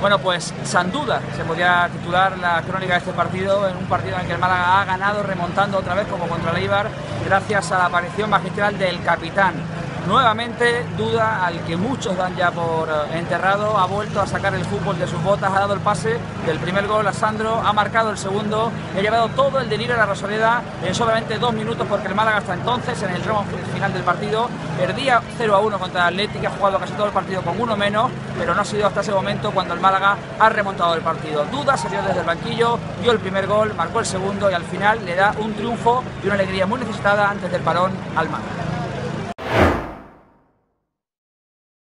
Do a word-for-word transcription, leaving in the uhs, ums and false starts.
Bueno, pues sin duda se podría titular la crónica de este partido, en un partido en el que el Málaga ha ganado remontando otra vez como contra el Eibar, gracias a la aparición magistral del capitán. Nuevamente, Duda, al que muchos dan ya por enterrado, ha vuelto a sacar el fútbol de sus botas, ha dado el pase del primer gol a Sandro, ha marcado el segundo y ha llevado todo el delirio a la Rosaleda en solamente dos minutos, porque el Málaga hasta entonces, en el tramo final del partido, perdía cero a uno contra el Athletic, ha jugado casi todo el partido con uno menos, pero no ha sido hasta ese momento cuando el Málaga ha remontado el partido. Duda salió desde el banquillo, dio el primer gol, marcó el segundo y al final le da un triunfo y una alegría muy necesitada antes del parón al Málaga.